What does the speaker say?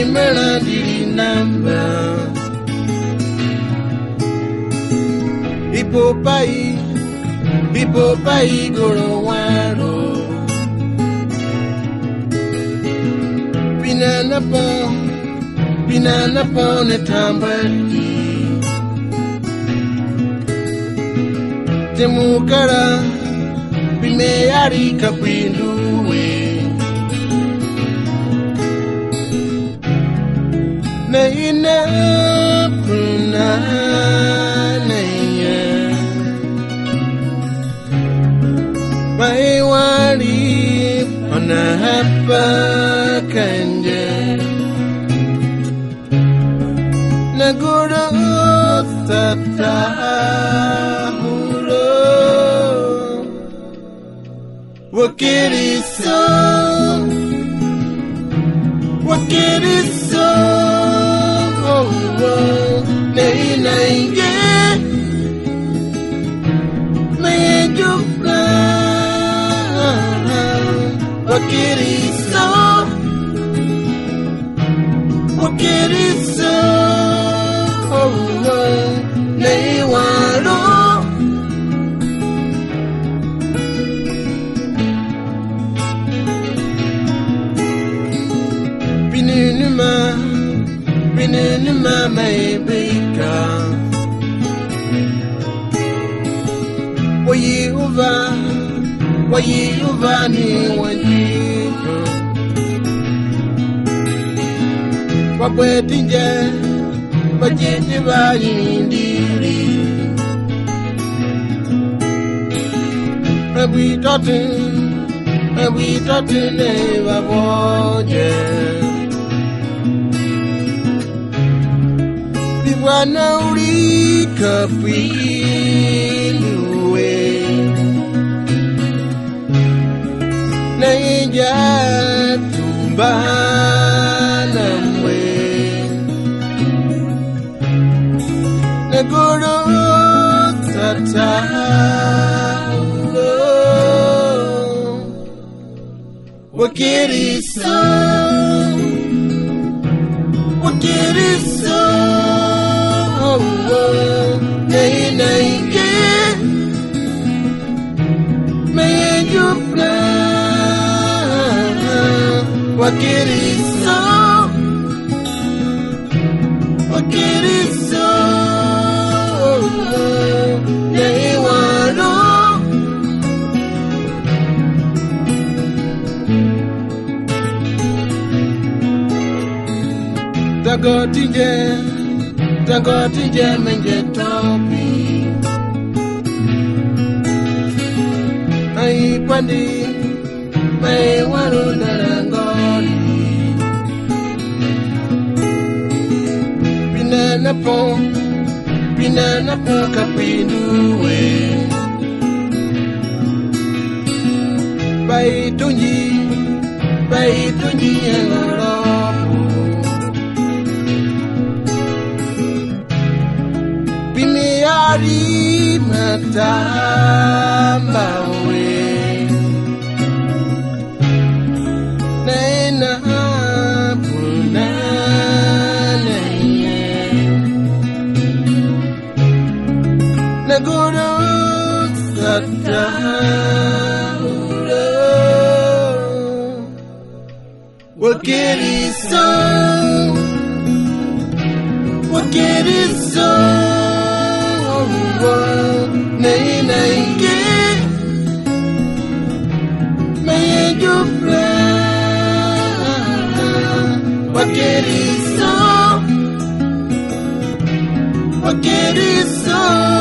melody number. People pai goro waro. Binana po ne tambati. Temukara bimeari kapinduwe. Naina puna naya. Mai wari ona hapa kanje. Nagura tatahuro. Wakiriso, wakiriso. Nay nay ye, may you fly? Wakiriso, wakiriso. Nay waro. Binunuma may bika. Wayi uva ni wajiko. Wapwetinje, wajiti vayindiri. Ebi toti ne wawoje. Wana ulika piluwe Naija tumbana mwe Nagoro tatahuro Wakiriso Wakiriso Nay nay ye, may you fly? Wakiriso, wakiriso. Nay waro. Dagoti menje topi. Ai pandi, mai waru narangoli. Binana po kapinuwe. Bai tunji engoropu. Bimiari matamba we. Naina punana ye. Nagoro tatahuro. Wakiriso, wakiriso. Nay nay ye, may you fly? Wakiriso, wakiriso.